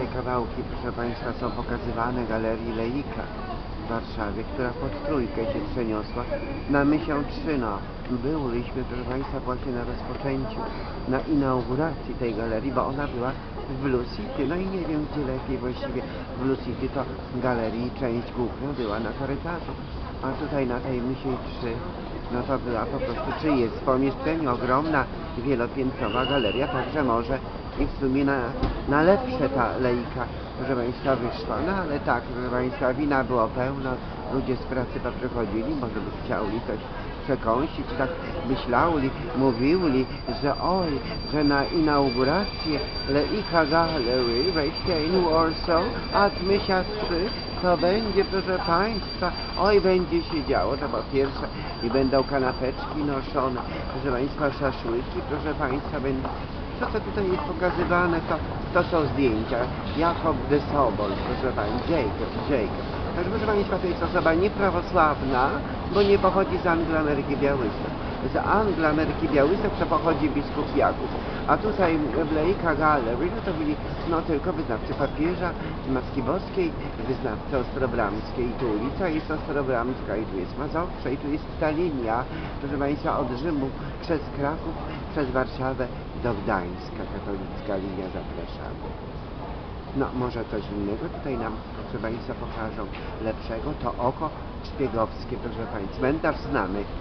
kawałki, proszę Państwa, są pokazywane Galerii Leika w Warszawie, która pod Trójkę się przeniosła na Miesiączczyno. Byliśmy, proszę Państwa, właśnie na rozpoczęciu, na inauguracji tej galerii, bo ona była w Blue City. No i nie wiem, gdzie lepiej właściwie. W Blue City to galerii część główna była na korytarzu, a tutaj na tej Mysiej 3 no to była po prostu, czy jest w pomieszczeniu ogromna, wielopiętrowa galeria, także może i w sumie na lepsze ta Leika, proszę Państwa, wyszła. No ale tak, proszę Państwa, wina było pełno, ludzie z pracy poprzychodzili, może by chcieli coś przekąsić, tak myśleli, mówili, że oj, że na inaugurację Leika Gallery wejście in Warsaw, a Mysia 3 to będzie, proszę Państwa, oj, będzie się działo, to po pierwsze, i będą kanapeczki noszone, proszę Państwa, szaszłyki, proszę Państwa, będzie. To, co tutaj jest pokazywane, to są zdjęcia. Jakob de Sobol, proszę Pani, Jacob. Także, proszę Państwa, to jest osoba nieprawosławna, bo nie pochodzi z Anglo-Ameryki Białystok. Z Anglo-Ameryki Białystok to pochodzi biskup Jakub. A tutaj w Leika Gallery, no to byli tylko wyznawcy papieża, Matki Boskiej, wyznawcy Ostrobramskiej. Tu ulica jest Ostrobramska i tu jest Mazowsze i tu jest ta linia, proszę Państwa, od Rzymu przez Kraków, przez Warszawę do Gdańska, katolicka linia, zapraszamy. No, może coś innego tutaj nam, proszę Państwa, pokażą lepszego. To oko szpiegowskie, proszę Państwa. Cmentarz znamy.